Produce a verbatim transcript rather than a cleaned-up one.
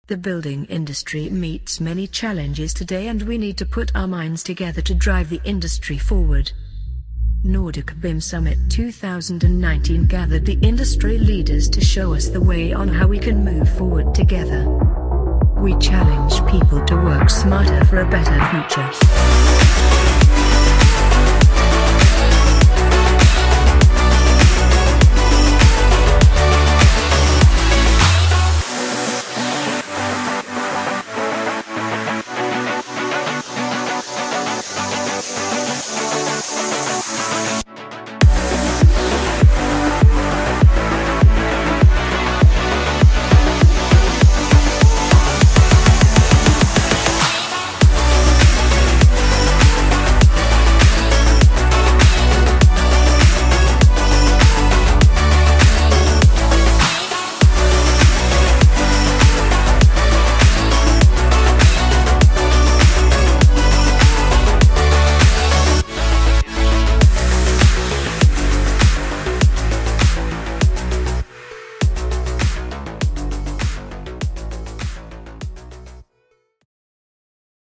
The building industry meets many challenges today, and we need to put our minds together to drive the industry forward. Nordic B I M Summit two thousand nineteen gathered the industry leaders to show us the way on how we can move forward together. We challenge people to work smarter for a better future.